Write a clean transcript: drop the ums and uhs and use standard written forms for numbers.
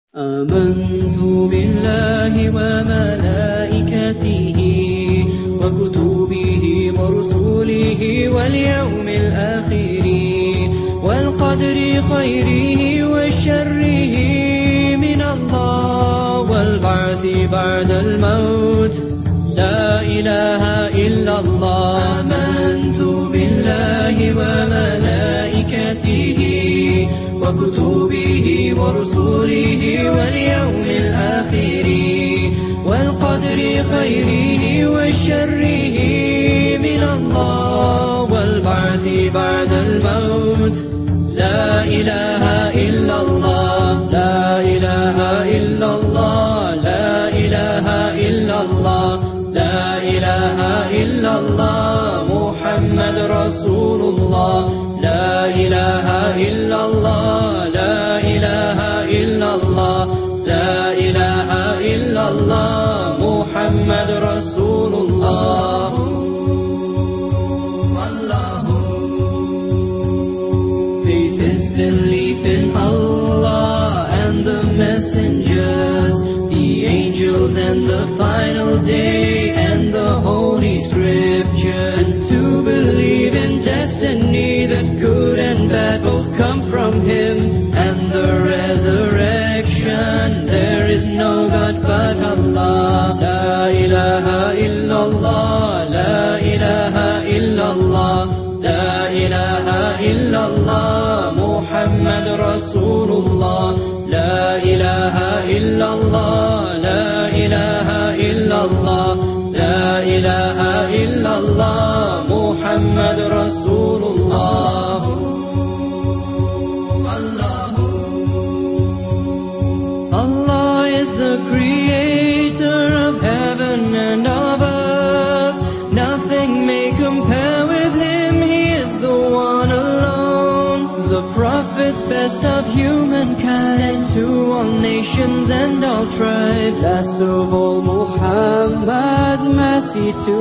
آمنت بالله وملائكته وكتبه ورسله واليوم الآخر والقدر خيره وشره من الله والبعث بعد الموت لا إله إلا الله. آمنت بالله وملائكته وكتبه ورسله واليوم الآخر والقدر خيره وشره من الله والبعث بعد الموت لا إله إلا الله. لا إله إلا الله. لا إله إلا الله. لا إله إلا الله محمد رسول الله. لا إله إلا الله. لا إله إلا الله. لا إله إلا الله محمد رسول الله. Faith is belief in Allah and the messengers, the angels and the final day and the holy scriptures, to believe in destiny that good and bad both come from Him, and the resurrection. There is no God but Allah. La ilaha illallah. La ilaha illallah. La ilaha illallah Muhammad Rasulullah. La ilaha illallah. La ilaha illallah. La ilaha illallah Muhammad Rasulullah. Allah is the creator of heaven and of earth. Nothing may compare with Him. He is the one alone, the prophets, best of humankind, sent to all nations and all tribes. Last of all Muhammad, mercy to